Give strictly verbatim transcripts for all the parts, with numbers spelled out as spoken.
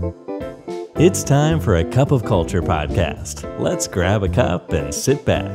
It's time for a cup of culture podcast. Let's grab a cup and sit back.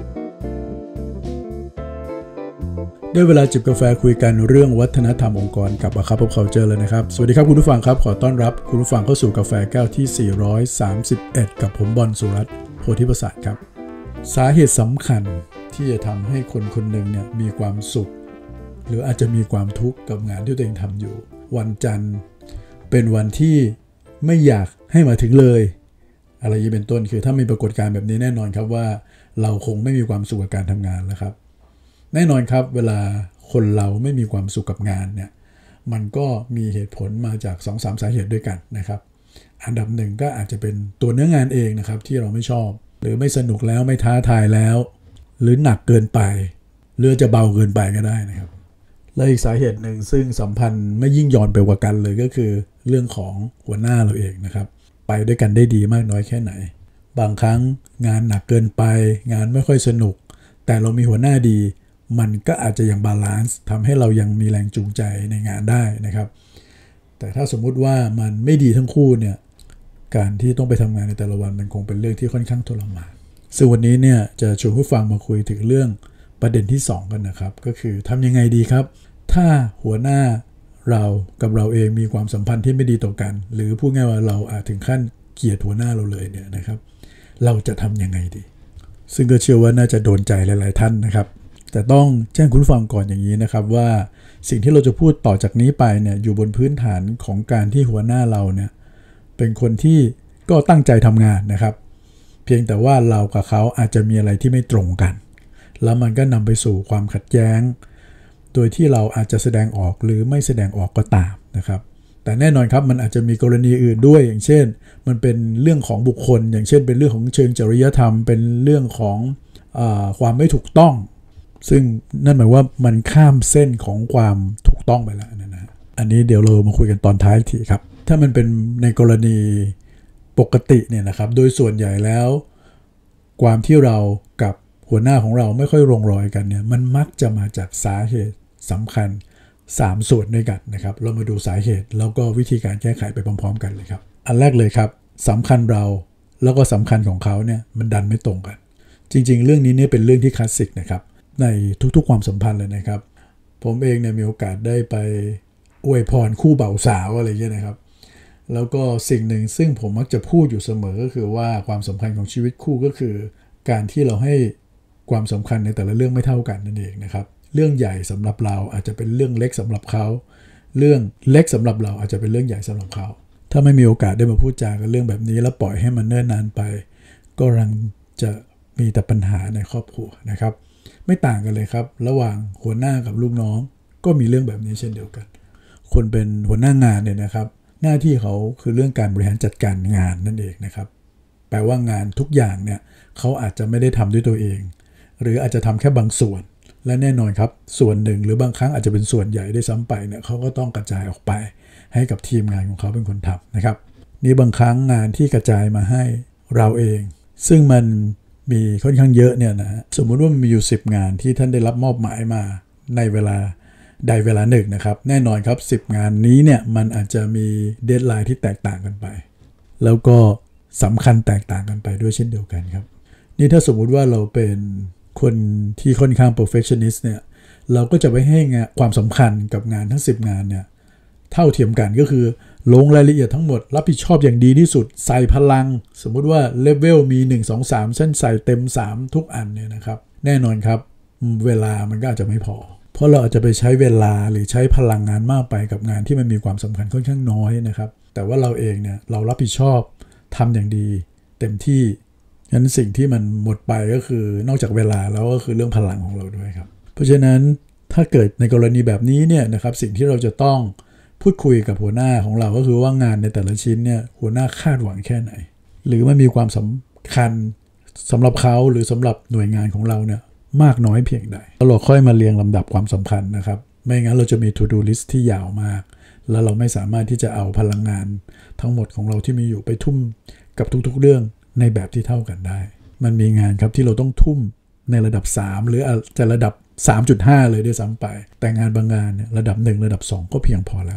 ได้เวลาจิบกาแฟคุยกันเรื่องวัฒนธรรมองค์กรกับ A Cup of Culture เลยนะครับสวัสดีครับคุณผู้ฟังครับขอต้อนรับคุณผู้ฟังเข้าสู่กาแฟแก้วที่สี่ร้อยสามสิบเอ็ดกับผมบอลสุรัตน์โพธิประสาทครับสาเหตุสำคัญที่จะทำให้คนคนหนึ่งเนี่ยมีความสุขหรืออาจจะมีความทุกข์กับงานที่ตัวเองทำอยู่วันจันทร์เป็นวันที่ไม่อยากให้มาถึงเลยอะไรอย่างนี้เป็นต้นคือถ้ามีปรากฏการณ์แบบนี้แน่นอนครับว่าเราคงไม่มีความสุขกับการทำงานแล้วครับแน่นอนครับเวลาคนเราไม่มีความสุขกับงานเนี่ยมันก็มีเหตุผลมาจาก สองถึงสาม สาเหตุด้วยกันนะครับอันดับหนึ่งก็อาจจะเป็นตัวเนื้องานเองนะครับที่เราไม่ชอบหรือไม่สนุกแล้วไม่ท้าทายแล้วหรือหนักเกินไปหรือจะเบาเกินไปก็ได้นะครับและอีกสาเหตุหนึ่งซึ่งสัมพันธ์ไม่ยิ่งย่อนไปกว่ากันเลยก็คือเรื่องของหัวหน้าเราเองนะครับไปด้วยกันได้ดีมากน้อยแค่ไหนบางครั้งงานหนักเกินไปงานไม่ค่อยสนุกแต่เรามีหัวหน้าดีมันก็อาจจะยังบาลานซ์ทำให้เรายังมีแรงจูงใจในงานได้นะครับแต่ถ้าสมมุติว่ามันไม่ดีทั้งคู่เนี่ยการที่ต้องไปทำงานในแต่ละวันมันคงเป็นเรื่องที่ค่อนข้างทรมานซึ่งวันนี้เนี่ยจะชวนผู้ฟังมาคุยถึงเรื่องประเด็นที่สองกันนะครับก็คือทำยังไงดีครับถ้าหัวหน้าเรากับเราเองมีความสัมพันธ์ที่ไม่ดีต่อกันหรือพูดง่ายว่าเราอาจถึงขั้นเกลียดหัวหน้าเราเลยเนี่ยนะครับเราจะทำยังไงดีซึ่งก็เชื่อว่าน่าจะโดนใจหลายๆท่านนะครับแต่ต้องแจ้งคุณผู้ฟังก่อนอย่างนี้นะครับว่าสิ่งที่เราจะพูดต่อจากนี้ไปเนี่ยอยู่บนพื้นฐานของการที่หัวหน้าเราเนี่ยเป็นคนที่ก็ตั้งใจทำงานนะครับเพียงแต่ว่าเรากับเขาอาจจะมีอะไรที่ไม่ตรงกันแล้วมันก็นำไปสู่ความขัดแย้งโดยที่เราอาจจะแสดงออกหรือไม่แสดงออกก็ตามนะครับแต่แน่นอนครับมันอาจจะมีกรณีอื่นด้วยอย่างเช่นมันเป็นเรื่องของบุคคลอย่างเช่นเป็นเรื่องของเชิงจริยธรรมเป็นเรื่องของเอ่อความไม่ถูกต้องซึ่งนั่นหมายว่ามันข้ามเส้นของความถูกต้องไปแล้วนะนะอันนี้เดี๋ยวเรามาคุยกันตอนท้ายทีครับถ้ามันเป็นในกรณีปกติเนี่ยนะครับโดยส่วนใหญ่แล้วความที่เรากับหัวหน้าของเราไม่ค่อยลงรอยกันเนี่ยมันมักจะมาจากสาเหตุสำคัญสามส่วนด้วยกันนะครับเรามาดูสาเหตุแล้วก็วิธีการแก้ไขไปพร้อมๆกันเลยครับอันแรกเลยครับสำคัญเราแล้วก็สำคัญของเขาเนี่ยมันดันไม่ตรงกันจริงๆเรื่องนี้เนี่ยเป็นเรื่องที่คลาสสิกนะครับในทุกๆความสัมพันธ์เลยนะครับผมเองเนี่ยมีโอกาสได้ไปอวยพรคู่บ่าวสาวอะไรอย่างเงี้ยนะครับแล้วก็สิ่งหนึ่งซึ่งผมมักจะพูดอยู่เสมอก็คือว่าความสำคัญของชีวิตคู่ก็คือการที่เราให้ความสำคัญในแต่ละเรื่องไม่เท่ากันนั่นเองนะครับเรื่องใหญ่สำหรับเราอาจจะเป็นเรื่องเล็กสำหรับเขาเรื่องเล็กสำหรับเราอาจจะเป็นเรื่องใหญ่สำหรับเขาถ้าไม่มีโอกาสได้มาพูดจากันเรื่องแบบนี้แล้วปล่อยให้มันเนิ่นนานไปก็รังจะมีแต่ปัญหาในครอบครัวนะครับไม่ต่างกันเลยครับระหว่างหัวหน้ากับลูกน้องก็มีเรื่องแบบนี้เช่นเดียวกันคนเป็นหัวหน้างานเนี่ยนะครับหน้าที่เขาคือเรื่องการบริหารจัดการงานนั่นเองนะครับแปลว่างานทุกอย่างเนี่ยเขาอาจจะไม่ได้ทำด้วยตัวเองหรืออาจจะทำแค่บางส่วนและแน่นอนครับส่วนหนึ่งหรือบางครั้งอาจจะเป็นส่วนใหญ่ได้ซ้ำไปเนี่ยเขาก็ต้องกระจายออกไปให้กับทีมงานของเขาเป็นคนทำนะครับนี่บางครั้งงานที่กระจายมาให้เราเองซึ่งมันมีค่อนข้างเยอะเนี่ยนะสมมุติว่ามันมีอยู่สิบงานที่ท่านได้รับมอบหมายมาในเวลาใดเวลาหนึ่งนะครับแน่นอนครับสิบงานนี้เนี่ยมันอาจจะมีเดดไลน์ที่แตกต่างกันไปแล้วก็สำคัญแตกต่างกันไปด้วยเช่นเดียวกันครับนี่ถ้าสมมุติว่าเราเป็นคนที่ค่อนข้าง perfectionist เนี่ยเราก็จะไปให้งานความสำคัญกับงานทั้งสิบงานเนี่ยเท่าเทียมกันก็คือลงรายละเอียดทั้งหมดรับผิดชอบอย่างดีที่สุดใส่พลังสมมุติว่าเลเวลมีหนึ่ง สอง สามเส้นใส่เต็มสามทุกอันเนี่ยนะครับแน่นอนครับเวลามันก็อาจจะไม่พอเพราะเราอาจจะไปใช้เวลาหรือใช้พลังงานมากไปกับงานที่มันมีความสำคัญค่อนข้างน้อยนะครับแต่ว่าเราเองเนี่ยเรารับผิดชอบทำอย่างดีเต็มที่งั้นสิ่งที่มันหมดไปก็คือนอกจากเวลาแล้วก็คือเรื่องพลังของเราด้วยครับเพราะฉะนั้นถ้าเกิดในกรณีแบบนี้เนี่ยนะครับสิ่งที่เราจะต้องพูดคุยกับหัวหน้าของเราก็คือว่างานในแต่ละชิ้นเนี่ยหัวหน้าคาดหวังแค่ไหนหรือมันมีความสำคัญสำหรับเขาหรือสำหรับหน่วยงานของเราเนี่ยมากน้อยเพียงใดแล้วเราค่อยมาเรียงลำดับความสำคัญนะครับไม่งั้นเราจะมี to do list ที่ยาวมากแล้วเราไม่สามารถที่จะเอาพลังงานทั้งหมดของเราที่มีอยู่ไปทุ่มกับทุกๆเรื่องในแบบที่เท่ากันได้มันมีงานครับที่เราต้องทุ่มในระดับสามหรืออาจจะระดับ สามจุดห้า เลยด้วยซ้ำไปแต่งานบางงานเนี่ยระดับหนึ่งระดับสองก็เพียงพอแล้วครับ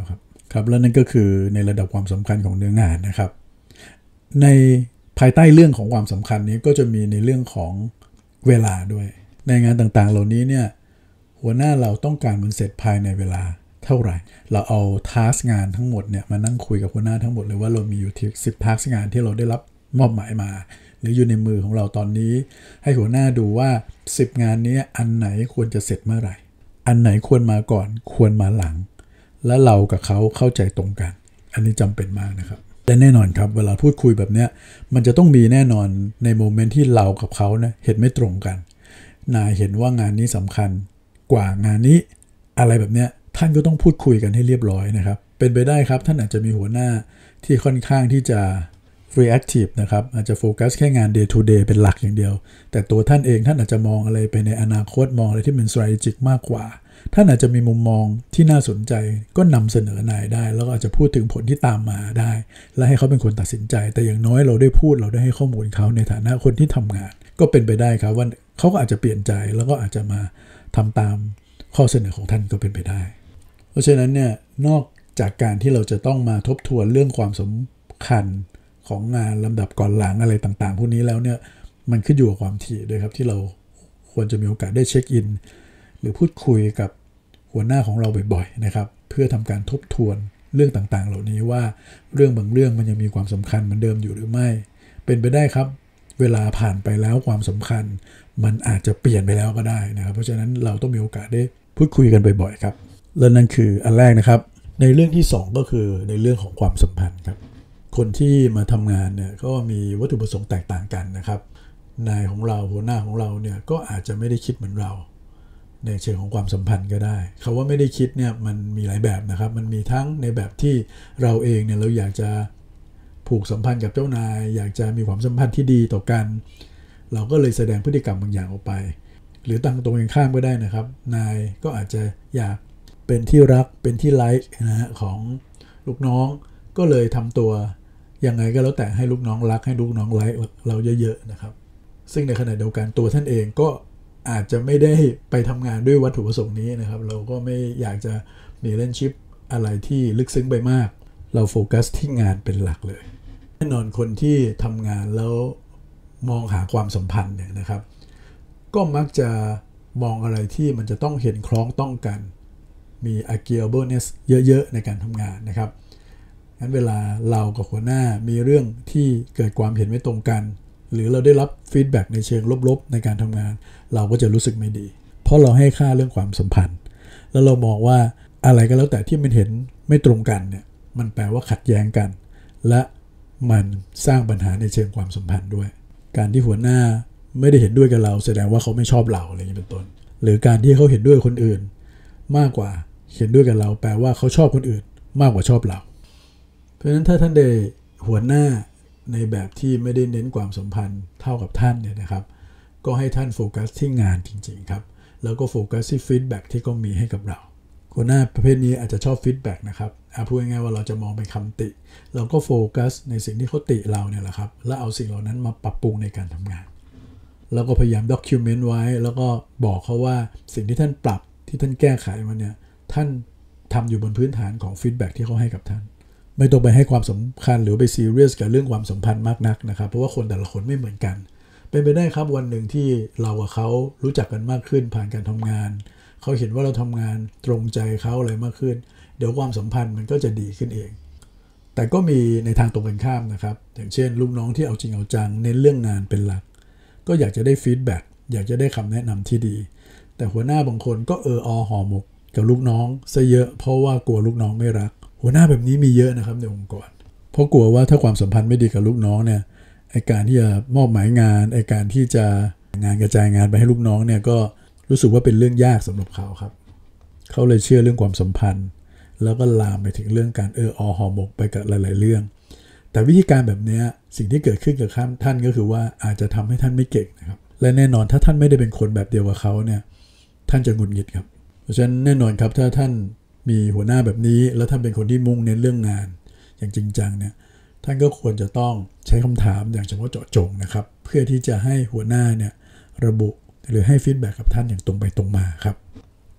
ครับแล้วนั่นก็คือในระดับความสำคัญของเนื้องานนะครับในภายใต้เรื่องของความสำคัญนี้ก็จะมีในเรื่องของเวลาด้วยในงานต่างๆเหล่านี้เนี่ยหัวหน้าเราต้องการมันเสร็จภายในเวลาเท่าไหร่เราเอาทาสงานทั้งหมดเนี่ยมานั่งคุยกับหัวหน้าทั้งหมดเลยว่าเรามีอยู่ที่สิบทาสงานที่เราได้รับมอบหมายมาหรืออยู่ในมือของเราตอนนี้ให้หัวหน้าดูว่าสิบงานนี้อันไหนควรจะเสร็จเมื่อไหร่อันไหนควรมาก่อนควรมาหลังและเรากับเขาเข้าใจตรงกันอันนี้จำเป็นมากนะครับและแน่นอนครับเวลาพูดคุยแบบนี้มันจะต้องมีแน่นอนในโมเมนต์ที่เรากับเขาเนี่ยเห็นไม่ตรงกันนายเห็นว่างานนี้สำคัญกว่างานนี้อะไรแบบเนี้ยท่านก็ต้องพูดคุยกันให้เรียบร้อยนะครับเป็นไปได้ครับท่านอาจจะมีหัวหน้าที่ค่อนข้างที่จะ reactive นะครับอาจจะโฟกัสแค่งาน day to day เป็นหลักอย่างเดียวแต่ตัวท่านเองท่านอาจจะมองอะไรไปในอนาคตมองอะไรที่เป็น strategic มากกว่าท่านอาจจะมีมุมมองที่น่าสนใจก็นำเสนอนายได้แล้วก็อาจจะพูดถึงผลที่ตามมาได้และให้เขาเป็นคนตัดสินใจแต่อย่างน้อยเราได้พูดเราได้ให้ข้อมูลเขาในฐานะคนที่ทำงานก็เป็นไปได้ครับว่าเขาก็อาจจะเปลี่ยนใจแล้วก็อาจจะมาทำตามข้อเสนอของท่านก็เป็นไปได้เพราะฉะนั้นเนี่ยนอกจากการที่เราจะต้องมาทบทวนเรื่องความสำคัญของงานลำดับก่อนหลังอะไรต่างๆพวกนี้แล้วเนี่ยมันขึ้นอยู่กับความถี่ด้วยครับที่เราควรจะมีโอกาสได้เช็คอินหรือพูดคุยกับหัวหน้าของเราบ่อยๆนะครับเพื่อทำการทบทวนเรื่องต่างๆเหล่านี้ว่าเรื่องบางเรื่องมันยังมีความสำคัญเหมือนเดิมอยู่หรือไม่เป็นไปได้ครับเวลาผ่านไปแล้วความสำคัญมันอาจจะเปลี่ยนไปแล้วก็ได้นะครับเพราะฉะนั้นเราต้องมีโอกาสได้พูดคุยกันบ่อยๆครับและนั่นคืออันแรกนะครับในเรื่องที่สองก็คือในเรื่องของความสัมพันธ์ครับคนที่มาทำงานเนี่ยก็มีวัตถุประสงค์แตกต่างกันนะครับนายของเราหัวหน้าของเราเนี่ยก็อาจจะไม่ได้คิดเหมือนเราในเชิงของความสัมพันธ์ก็ได้คำว่าไม่ได้คิดเนี่ยมันมีหลายแบบนะครับมันมีทั้งในแบบที่เราเองเนี่ยเราอยากจะผูกสัมพันธ์กับเจ้านายอยากจะมีความสัมพันธ์ที่ดีต่อกันเราก็เลยแสดงพฤติกรรมบางอย่างออกไปหรือตั้งตรงกันข้ามก็ได้นะครับนายก็อาจจะอยากเป็นที่รักเป็นที่ไลค์นะฮะของลูกน้องก็เลยทำตัวยังไงก็แล้วแต่ให้ลูกน้องรักให้ลูกน้องไลค์เราเยอะๆนะครับซึ่งในขณะเดียวกันตัวท่านเองก็อาจจะไม่ได้ไปทำงานด้วยวัตถุประสงค์นี้นะครับเราก็ไม่อยากจะมีเล่นชิปอะไรที่ลึกซึ้งไปมากเราโฟกัสที่งานเป็นหลักเลยแน่นอนคนที่ทำงานแล้วมองหาความสัมพันธ์เนี่ยนะครับก็มักจะมองอะไรที่มันจะต้องเห็นคล้องต้องกันมี agreeableness เยอะๆในการทำงานนะครับงั้นเวลาเรากับหัวหน้ามีเรื่องที่เกิดความเห็นไม่ตรงกันหรือเราได้รับฟีดแบ็กในเชิงลบๆในการทำงานเราก็จะรู้สึกไม่ดีเพราะเราให้ค่าเรื่องความสัมพันธ์แล้วเรามองว่าอะไรก็แล้วแต่ที่มันเห็นไม่ตรงกันเนี่ยมันแปลว่าขัดแย้งกันและมันสร้างปัญหาในเชิงความสัมพันธ์ด้วยการที่หัวหน้าไม่ได้เห็นด้วยกับเราแสดงว่าเขาไม่ชอบเราอะไรอย่างนี้เป็นต้นหรือการที่เขาเห็นด้วยคนอื่นมากกว่าเห็นด้วยกับเราแปลว่าเขาชอบคนอื่นมากกว่าชอบเราเพราะฉะนั้นถ้าท่านได้หัวหน้าในแบบที่ไม่ได้เน้นความสัมพันธ์เท่ากับท่านเนี่ยนะครับก็ให้ท่านโฟกัสที่งานจริงๆครับแล้วก็โฟกัสที่ฟีดแบ็กที่เขามีให้กับเราหัวหน้าประเภทนี้อาจจะชอบฟีดแบ็กนะครับเอาพูดง่ายๆว่าเราจะมองเป็นคำติเราก็โฟกัสในสิ่งที่เขาติเราเนี่ยแหละครับแล้วเอาสิ่งเหล่านั้นมาปรับปรุงในการทำงานแล้วก็พยายามด็อคิวเมนต์ไว้แล้วก็บอกเขาว่าสิ่งที่ท่านปรับที่ท่านแก้ไขมาเนี่ยท่านทำอยู่บนพื้นฐานของฟีดแบ็กที่เขาให้กับท่านไม่ต้องไปให้ความสำคัญหรือไปซีเรียสกับเรื่องความสัมพันธ์มากนักนะครับเพราะว่าคนแต่ละคนไม่เหมือนกันเป็นไปได้ครับวันหนึ่งที่เรากับเขารู้จักกันมากขึ้นผ่านการทำงานเขาเห็นว่าเราทำงานตรงใจเขาอะไรมากขึ้นเดี๋ยวความสัมพันธ์มันก็จะดีขึ้นเองแต่ก็มีในทางตรงกันข้ามนะครับอย่างเช่นลูกน้องที่เอาจริงเอาจังเน้นเรื่องงานเป็นหลักก็อยากจะได้ฟีดแบ็กอยากจะได้คำแนะนำที่ดีแต่หัวหน้าบางคนก็เอออห่อหมกกับลูกน้องซะเยอะเพราะว่ากลัวลูกน้องไม่รักหัวหน้าแบบนี้มีเยอะนะครับในองค์กรเพราะกลัวว่าถ้าความสัมพันธ์ไม่ดีกับลูกน้องเนี่ยไอการที่จะมอบหมายงานไอการที่จะงานกระจายงานไปให้ลูกน้องเนี่ยก็รู้สึกว่าเป็นเรื่องยากสำหรับเขาครับเขาเลยเชื่อเรื่องความสัมพันธ์แล้วก็ลามไปถึงเรื่องการเอออห่อหมกไปกับหลายๆเรื่องแต่วิธีการแบบนี้สิ่งที่เกิดขึ้นกับท่านก็คือว่าอาจจะทำให้ท่านไม่เก่งนะครับและแน่นอนถ้าท่านไม่ได้เป็นคนแบบเดียวกับเขาเนี่ยท่านจะหงุดหงิดครับเพราะฉะนั้นแน่นอนครับถ้าท่านมีหัวหน้าแบบนี้แล้วท่านเป็นคนที่มุ่งเน้นเรื่องงานอย่างจริงจังเนี่ยท่านก็ควรจะต้องใช้คำถามอย่างเฉพาะเจาะจงนะครับเพื่อที่จะให้หัวหน้าเนี่ยระบุหรือให้ฟีดแบ็กกับท่านอย่างตรงไปตรงมาครับ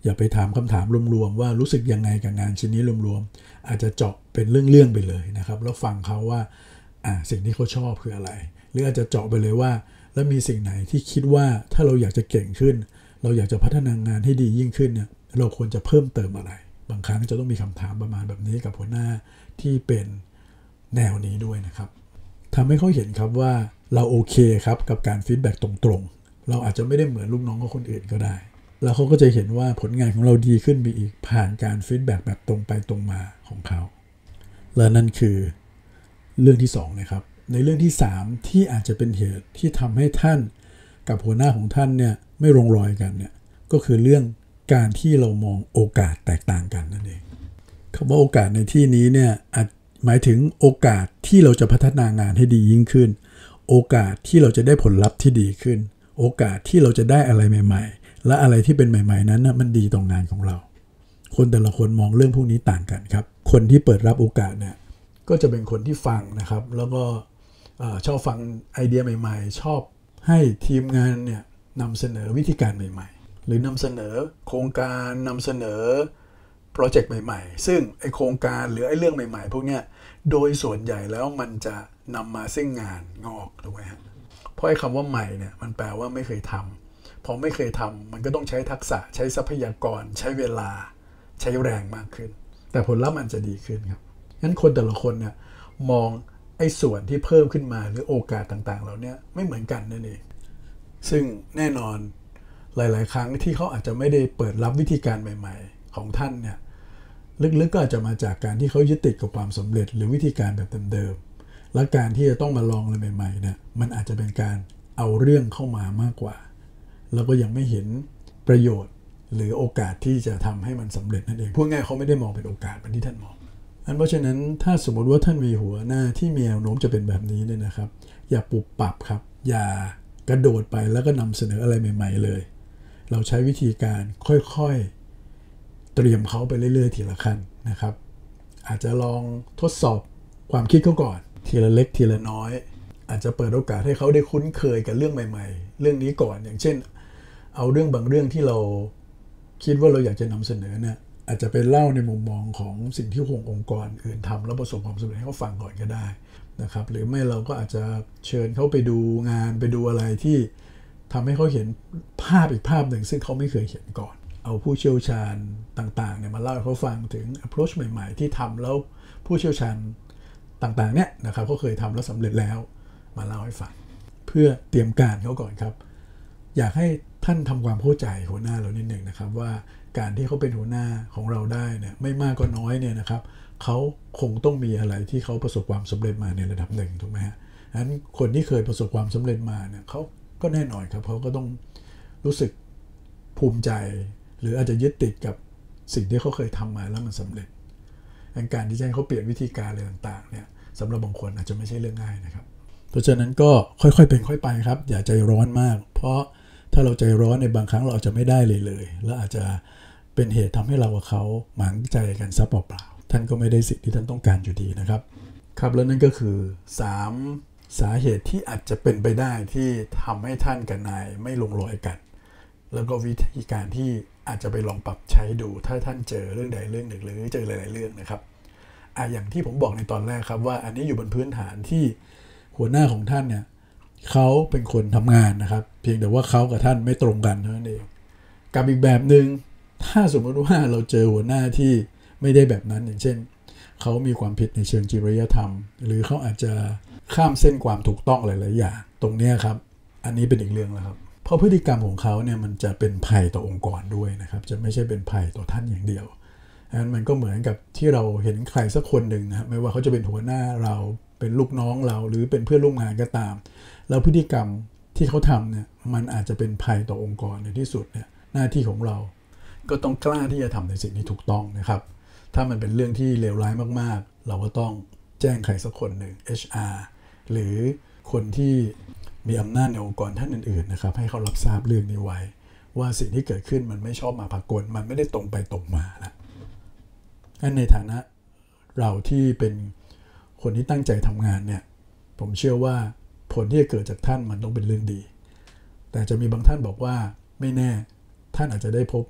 อย่าไปถามคำถามรวมๆว่ารู้สึกยังไงกับงานชิ้นนี้รวมๆอาจจะเจาะเป็นเรื่องๆไปเลยนะครับแล้วฟังเขาว่าอ่ะสิ่งที่เขาชอบคืออะไรหรืออาจจะเจาะไปเลยว่าแล้วมีสิ่งไหนที่คิดว่าถ้าเราอยากจะเก่งขึ้นเราอยากจะพัฒนางานให้ดียิ่งขึ้นเนี่ยเราควรจะเพิ่มเติมอะไรบางครั้งจะต้องมีคำถามประมาณแบบนี้กับหัวหน้าที่เป็นแนวนี้ด้วยนะครับทำให้เขาเห็นครับว่าเราโอเคครับกับการฟีดแบ็กตรงๆเราอาจจะไม่ได้เหมือนลูกน้องของคนอื่นก็ได้แล้วเขาก็จะเห็นว่าผลงานของเราดีขึ้นไปอีกผ่านการฟีดแบ็กแบบตรงไปตรงมาของเขาและนั่นคือเรื่องที่สองนะครับในเรื่องที่สามที่อาจจะเป็นเหตุที่ทำให้ท่านกับหัวหน้าของท่านเนี่ยไม่ลงรอยกันเนี่ยก็คือเรื่องการที่เรามองโอกาสแตกต่างกันนั่นเองคำว่าโอกาสในที่นี้เนี่ยอาจหมายถึงโอกาสที่เราจะพัฒนางานให้ดียิ่งขึ้นโอกาสที่เราจะได้ผลลัพธ์ที่ดีขึ้นโอกาสที่เราจะได้อะไรใหม่ๆและอะไรที่เป็นใหม่ๆนั้นนะมันดีต่องานของเราคนแต่ละคนมองเรื่องพวกนี้ต่างกันครับคนที่เปิดรับโอกาสเนี่ยก็จะเป็นคนที่ฟังนะครับแล้วก็ชอบฟังไอเดียใหม่ๆชอบให้ทีมงานเนี่ยนำเสนอวิธีการใหม่ๆหรือนำเสนอโครงการนำเสนอโปรเจกต์ใหม่ๆซึ่งไอโครงการหรือไอเรื่องใหม่ๆพวกเนี้ยโดยส่วนใหญ่แล้วมันจะนำมาซึ่งงานงอกถูกไหมฮะเพราะไอคำว่าใหม่เนี่ยมันแปลว่าไม่เคยทำพอไม่เคยทำมันก็ต้องใช้ทักษะใช้ทรัพยากรใช้เวลาใช้แรงมากขึ้นแต่ผลลัพธ์มันจะดีขึ้นครับงั้นคนแต่ละคนเนี่ยมองไอ้ส่วนที่เพิ่มขึ้นมาหรือโอกาสต่างๆเหล่านี้ไม่เหมือนกันนั่นเองซึ่งแน่นอนหลายๆครั้งที่เขาอาจจะไม่ได้เปิดรับวิธีการใหม่ๆของท่านเนี่ยลึกๆก็อาจจะมาจากการที่เขายึดติดกับความสำเร็จหรือวิธีการแบบเดิมๆและการที่จะต้องมาลองอะไรใหม่ๆเนี่ยมันอาจจะเป็นการเอาเรื่องเข้ามามากกว่าแล้วก็ยังไม่เห็นประโยชน์หรือโอกาสที่จะทำให้มันสำเร็จนั่นเองพูดง่ายเขาไม่ได้มองเป็นโอกาสเหมือนที่ท่านมองอันเพราะฉะนั้นถ้าสมมติว่าท่านมีหัวหน้าที่มีแนวโน้มจะเป็นแบบนี้เนี่ยนะครับอย่าปรับปรับครับอย่ากระโดดไปแล้วก็นำเสนออะไรใหม่ๆเลยเราใช้วิธีการค่อยๆเตรียมเขาไปเรื่อยๆทีละขั้นนะครับอาจจะลองทดสอบความคิดเขาก่อนทีละเล็กทีละน้อยอาจจะเปิดโอกาสให้เขาได้คุ้นเคยกับเรื่องใหม่ๆเรื่องนี้ก่อนอย่างเช่นเอาเรื่องบางเรื่องที่เราคิดว่าเราอยากจะนำเสนอเนี่ยอาจจะไปเล่าในมุมมองของสิ่งที่องค์กรอื่นทำแล้วประสบความสำเร็จให้เขาฟังก่อนก็ได้นะครับหรือไม่เราก็อาจจะเชิญเขาไปดูงานไปดูอะไรที่ทำให้เขาเห็นภาพอีกภาพหนึ่งซึ่งเขาไม่เคยเห็นก่อนเอาผู้เชี่ยวชาญต่างๆเนี่ยมาเล่าให้เขาฟังถึง approach ใหม่ๆที่ทำแล้วผู้เชี่ยวชาญต่างๆเนี่ยนะครับเขาเคยทำแล้วสำเร็จแล้วมาเล่าให้ฟังเพื่อเตรียมการเขาก่อนครับอยากให้ท่านทำความเข้าใจหัวหน้าเรานิดหนึ่งนะครับว่าการที่เขาเป็นหัวหน้าของเราได้เนี่ยไม่มากก็น้อยเนี่ยนะครับเขาคงต้องมีอะไรที่เขาประสบความสำเร็จมาในระดับหนึ่งถูกไหมฮะฉะนั้นคนที่เคยประสบความสำเร็จมาเนี่ยเขาก็แน่นอนครับเขาก็ต้องรู้สึกภูมิใจหรืออาจจะยึดติดกับสิ่งที่เขาเคยทำมาแล้วมันสำเร็จการที่จะให้เขาเปลี่ยนวิธีการอะไรต่างๆเนี่ยสำหรับบางคนอาจจะไม่ใช่เรื่องง่ายนะครับเพราะฉะนั้นก็ค่อยๆเป็นค่อยไปครับอย่าใจร้อนมากเพราะถ้าเราใจร้อนในบางครั้งเราอาจจะไม่ได้เลยเลยและอาจจะเป็นเหตุทำให้เรากับเขาหมางใจกันซะเปล่าๆท่านก็ไม่ได้สิ่งที่ท่านต้องการอยู่ดีนะครับครับแล้วนั่นก็คือสามสาเหตุที่อาจจะเป็นไปได้ที่ทำให้ท่านกับนายไม่ลงรอยกันแล้วก็วิธีการที่อาจจะไปลองปรับใช้ดูถ้าท่านเจอเรื่องใดเรื่องหนึ่งหรือเจอหลายๆเรื่องนะครับอ่ะอย่างที่ผมบอกในตอนแรกครับว่าอันนี้อยู่บนพื้นฐานที่หัวหน้าของท่านเนี่ยเขาเป็นคนทำงานนะครับเพียงแต่ว่าเขากับท่านไม่ตรงกันเท่านั้นเองกับอีกแบบหนึ่งถ้าสมมติว่าเราเจอหัวหน้าที่ไม่ได้แบบนั้นอย่างเช่นเขามีความผิดในเชิงจริยธรรมหรือเขาอาจจะข้ามเส้นความถูกต้องหลายๆอย่างตรงนี้ครับอันนี้เป็นอีกเรื่องแล้วครับเพราะพฤติกรรมของเขาเนี่ยมันจะเป็นภัยต่อองค์กรด้วยนะครับจะไม่ใช่เป็นภัยต่อท่านอย่างเดียวอันนั้นมันก็เหมือนกับที่เราเห็นใครสักคนหนึ่งนะไม่ว่าเขาจะเป็นหัวหน้าเราเป็นลูกน้องเราหรือเป็นเพื่อนร่วมงานก็ตามแล้วพฤติกรรมที่เขาทำเนี่ยมันอาจจะเป็นภัยต่อองค์กรในที่สุดเนี่ยหน้าที่ของเราก็ต้องกล้าที่จะทำในสิ่งที่ถูกต้องนะครับถ้ามันเป็นเรื่องที่เลวร้ายมากๆเราก็ต้องแจ้งใครสักคนหนึ่ง เอช อาร์ หรือคนที่มีอำนาจในองค์กรท่านอื่นๆนะครับให้เขารับทราบเรื่องนี้ไว้ว่าสิ่งที่เกิดขึ้นมันไม่ชอบมาพากลมันไม่ได้ตรงไปตรงมาละงั้นในฐานะเราที่เป็นคนที่ตั้งใจทำงานเนี่ยผมเชื่อว่าผลที่จะเกิดจากท่านมันต้องเป็นเรื่องดีแต่จะมีบางท่านบอกว่าไม่แน่ท่านอาจจะได้พบ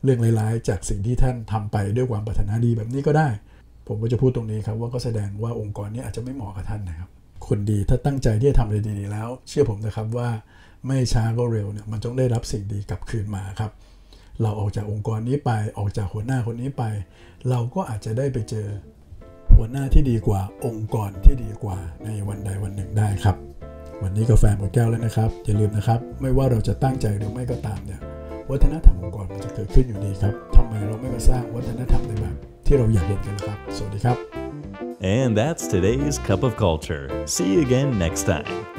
เรื่องร้ายๆจากสิ่งที่ท่านทำไปด้วยความปรารถนาดีแบบนี้ก็ได้ผมก็จะพูดตรงนี้ครับว่าก็แสดงว่าองค์กรนี้อาจจะไม่เหมาะกับท่านนะครับคนดีถ้าตั้งใจที่จะทำอะไรดีๆแล้วเชื่อผมนะครับว่าไม่ช้าก็เร็วเนี่ยมันต้องได้รับสิ่งดีกลับคืนมาครับเราออกจากองค์กรนี้ไปออกจากหัวหน้าคนนี้ไปเราก็อาจจะได้ไปเจอหัวหน้าที่ดีกว่าองค์กรที่ดีกว่าในวันใดวันหนึ่งได้ครับวันนี้กาแฟหมดแก้วแล้วนะครับอย่าลืมนะครับไม่ว่าเราจะตั้งใจหรือไม่ก็ตามเนี่ยวัฒนธรรมองค์กรมันจะเกิดขึ้นอยู่ดีครับทำไมเราไม่มาสร้างวัฒนธรรมในแบบที่เราอยากเห็นกันครับสวัสดีครับ And that's today's Cup of Culture. See you again next time.